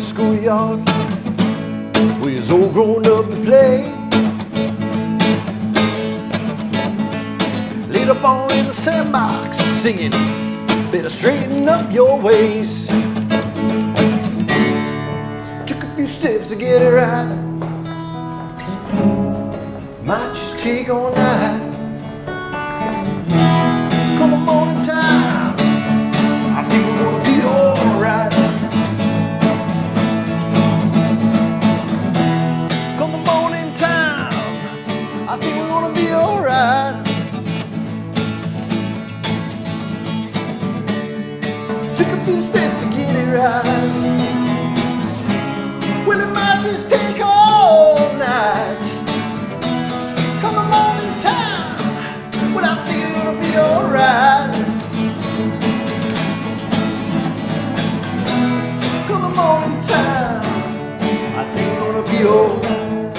schoolyard. We was all grown up to play. Laid up on in the sandbox, singing, better straighten up your ways. Took a few steps to get it right. Might just take all night. Come the morning time, I think we're gonna be alright. Come the morning time, I think we're gonna be alright. Took a few steps to get it right. Well, it might just take all night. Come the morning time, when I think it's gonna be alright. Come the morning time, I think it's gonna be alright.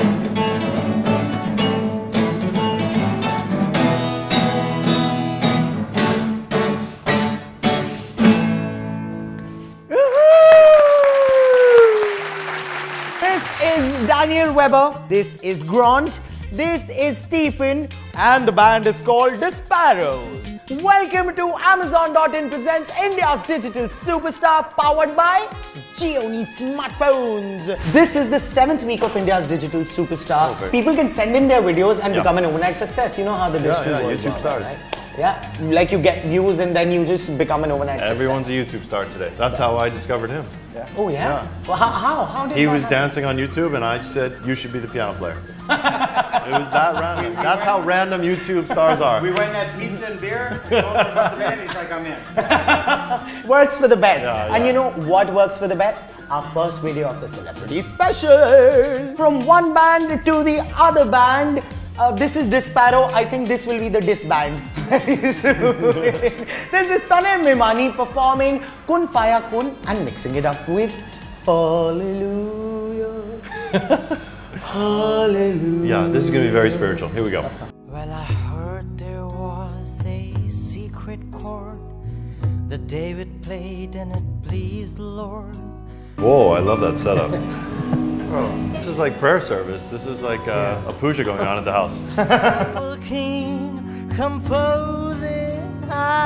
Daniel Weber, this is Grant, this is Stephen, and the band is called Disparrows. Welcome to Amazon.in presents India's digital superstar powered by Xiaomi smartphones. This is the 7th week of India's digital superstar. Okay. People can send in their videos and become an overnight success. You know how the digital world YouTube stars. Right? Yeah, like you get views and then you just become an overnight success. Everyone's a YouTube star today. That's how I discovered him. Yeah. Oh yeah? Well, how did he that was happen? dancing on YouTube and I said, you should be the piano player. It was that random. That's how random YouTube stars are. We went at pizza and beer, talked about the band, he's like, I'm in. Works for the best. Yeah. And you know what works for the best? Our first video of the celebrity special. From one band to the other band. This is Disparrow. I think this will be the disband very soon. This is Tanem Mimani performing Kun Faya Kun and mixing it up with Hallelujah. Hallelujah. Yeah, this is going to be very spiritual. Here we go. Well, I heard there was a secret chord that David played and it pleased the Lord. Whoa, I love that setup. This is like prayer service. This is like a puja going on at the house. King composing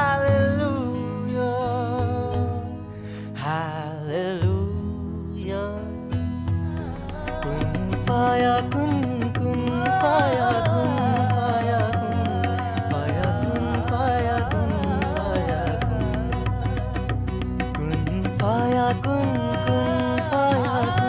hallelujah, hallelujah. Kun faya kun, kun faya kun, faya kun, faya kun, faya kun, faya kun. Kun faya kun, kun faya kun.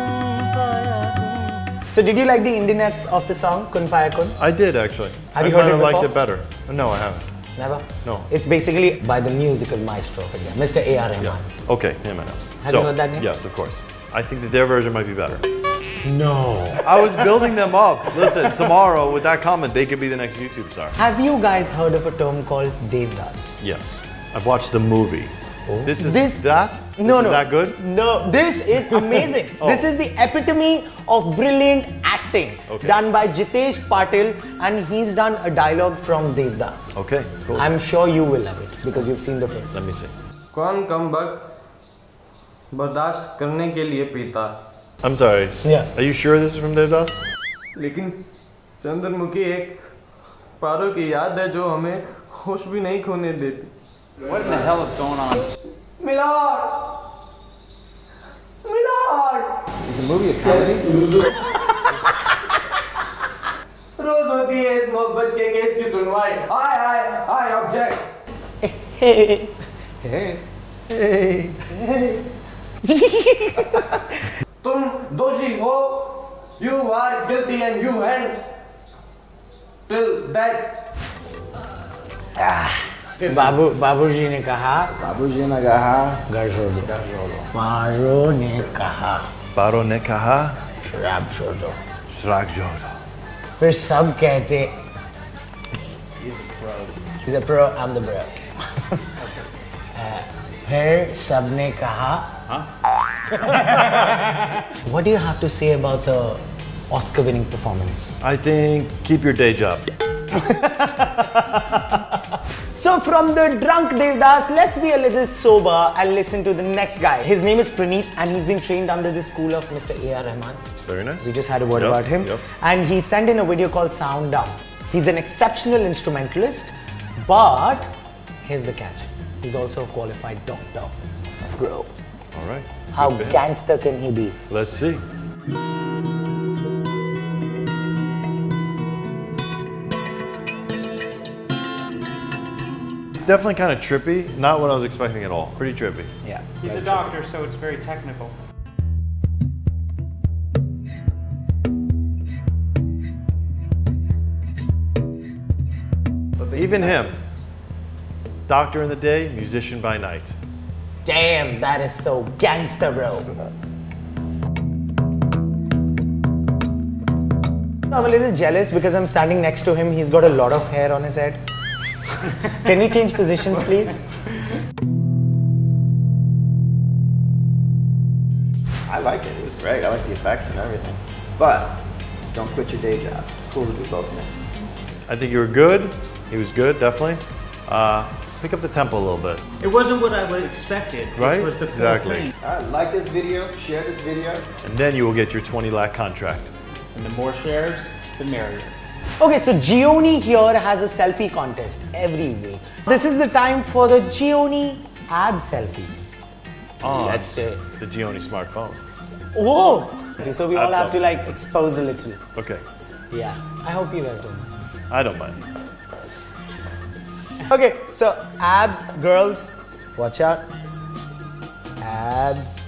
So did you like the Indianness of the song Kun Faya Kun? I did actually. Have you heard it before? I liked it better. No, I haven't. Never? No. It's basically by the musical maestro of India, Mr. A.R. Rahman. Yeah. Okay, him I know. Have you heard that name? Yes, of course. I think that their version might be better. No. I was building them up. Listen, tomorrow with that comment, they could be the next YouTube star. Have you guys heard of a term called Devdas? Yes. I've watched the movie. Oh. This is that? No, is that good? No, this is amazing. Oh. This is the epitome of brilliant acting done by Jitesh Patil, and he's done a dialogue from Devdas. Okay, cool. I'm sure you will love it because you've seen the film. Let me see. कौन कम वक्त बर्दाश्त करने के लिए पीता I'm sorry. Yeah. Are you sure this is from Devdas? लेकिन चंद्रमुखी एक पारों की याद है जो हमें होश भी नहीं खोने देती. What in the hell is going on? Milord! Milord! Is the movie a comedy? रोज होती है इस मोहब्बत के केस की सुनवाई. I object. Hey. Hey. Hey. तुम दोषी हो. You are guilty and you end till death. बाबूजी ने कहा बाबूजी ने कहा घर छोड़ दो. पारो ने कहा Paro ne kaha, शराब छोड़ दो. shrak jodo. फिर सब कहते He's a pro, I'm the bro. फिर सबने कहा What do you have to say about the Oscar winning performance? I think keep your day job. So from the drunk Devdas, let's be a little sober and listen to the next guy. His name is Praneeth and he's been trained under the school of Mr. A.R. Rahman. Very nice. We just had a word about him. And he sent in a video called Sound Down. He's an exceptional instrumentalist, but here's the catch. He's also a qualified doctor. Bro. All right. How gangster can he be? Let's see. It's definitely kind of trippy. Not what I was expecting at all. Pretty trippy. Yeah. He's a doctor, so it's very technical. Even him. Doctor in the day, musician by night. Damn, that is so gangster, bro. I'm a little jealous because I'm standing next to him. He's got a lot of hair on his head. Can we change positions, please? I like it. It was great. I like the effects and everything. But don't quit your day job. It's cool to do both things. I think you were good. He was good, definitely. Pick up the tempo a little bit. It wasn't what I would expected. Right? Which was the cool Exactly. thing. All right, like this video, share this video. And then you will get your 20 lakh contract. And the more shares, the merrier. Okay, so Gioni here has a selfie contest every week. This is the time for the Gioni ab selfie. Let's say. The Gioni smartphone. Whoa! Okay, so we all have to like expose a little. Okay. Yeah, I hope you guys don't mind. I don't mind. Okay, so abs, girls, watch out. Abs.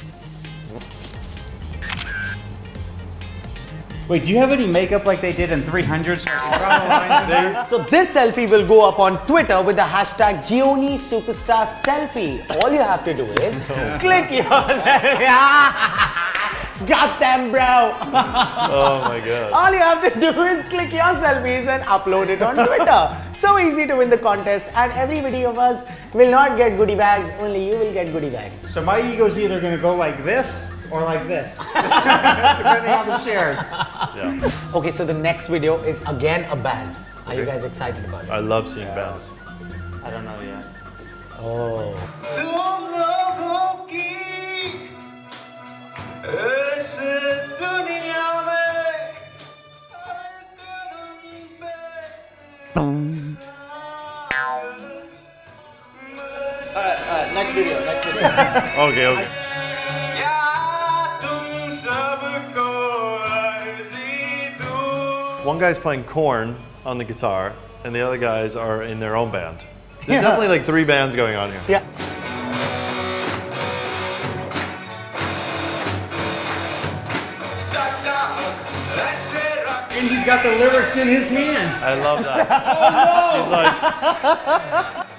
Wait, do you have any makeup like they did in 300? So this selfie will go up on Twitter with the hashtag Gioni Superstar Selfie. All you have to do is click your selfie. Got them, bro. Oh my God. All you have to do is click your selfies and upload it on Twitter. So easy to win the contest, and every video of us will not get goodie bags, only you will get goodie bags. So my ego's either gonna go like this or like this, depending on the shares. Yeah. Okay, so the next video is again a band. Are you guys excited about it? I love seeing bands. I don't know yet. Oh. Next video. Okay, okay. One guy's playing Korn on the guitar, and the other guys are in their own band. There's definitely like 3 bands going on here. Yeah. And he's got the lyrics in his hand. I love that. Oh no!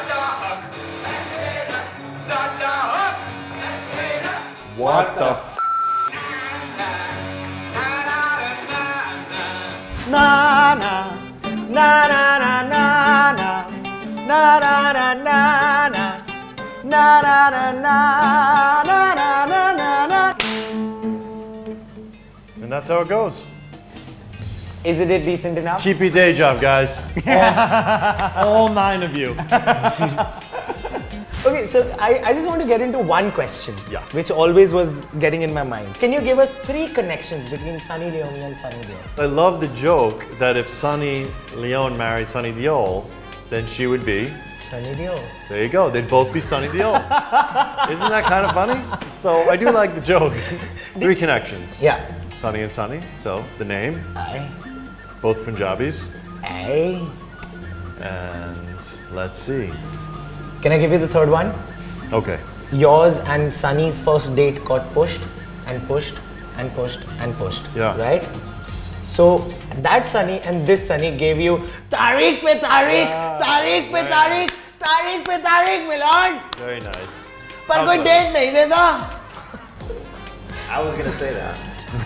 He's like, what the f? Na na na na na na na na na na na na na na na na na na. And that's how it goes. Isn't it decent enough? Keep your day job, guys. All 9 of you. Okay, so I just want to get into one question, which always was getting in my mind. Can you give us 3 connections between Sunny Leone and Sunny Deol? I love the joke that if Sunny Leone married Sunny Deol, then she would be Sunny Deol. There you go. They'd both be Sunny Deol. Isn't that kind of funny? So I do like the joke. 3 connections. Yeah. Sunny and Sunny. So the name. Aye. Both Punjabis. Aye. And let's see. Can I give you the 3rd one? Okay. Yours and Sunny's first date got pushed and pushed and pushed and pushed. Yeah. Right? So that Sunny and this Sunny gave you Tariq pe Tariq, Tariq pe Tariq, Tariq pe Tariq, Milan. Very nice. Par koi date nahi deta. I was gonna say that.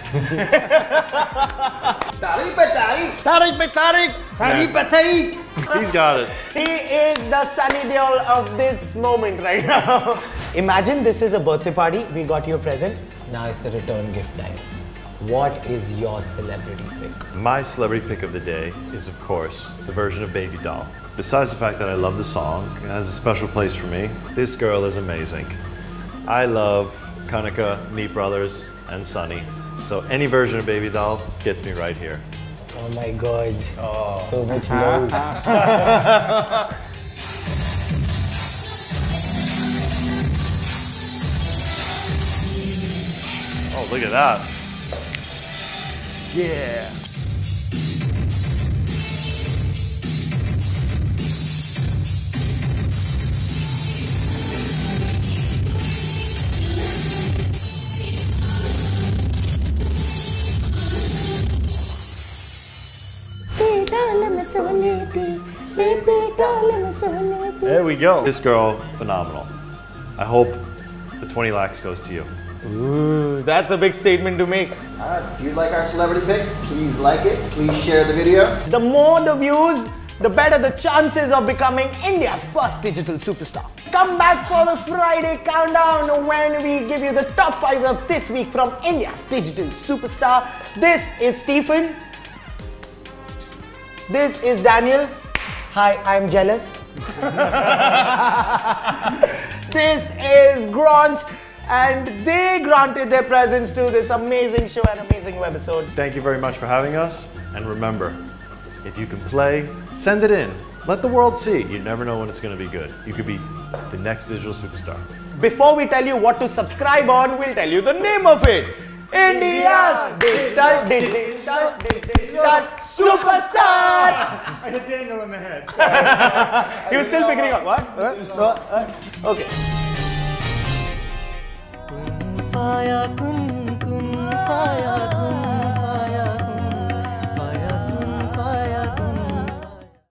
Tariq pe Tariq, Tariq pe Tariq, Tariq pe Tariq. He's got it. He is the Sunny Deol of this moment right now. Imagine this is a birthday party. We got you a present. Now it's the return gift time. what is your celebrity pick? My celebrity pick of the day is, of course, the version of Baby Doll. Besides the fact that I love the song, it has a special place for me. This girl is amazing. I love Kanika, Meat Brothers, and Sunny. So any version of Baby Doll gets me right here. Oh my God, so much love. Oh, look at that. Yeah. There we go. This girl, phenomenal. I hope the 20 lakhs goes to you. Ooh, that's a big statement to make. If you like our celebrity pick, please like it. Please share the video. The more the views, the better the chances of becoming India's first digital superstar. Come back for the Friday countdown when we give you the top 5 of this week from India's digital superstar. This is Stephen. This is Daniel. Hi, I'm jealous. This is Grant. And they granted their presence to this amazing show and amazing webisode. Thank you very much for having us. And remember, if you can play, send it in. Let the world see. You never know when it's going to be good. You could be the next digital superstar. Before we tell you what to subscribe on, we'll tell you the name of it. India's digital superstar. I hit Daniel in the head. He was still figuring out what? Okay. Fire, kun fire.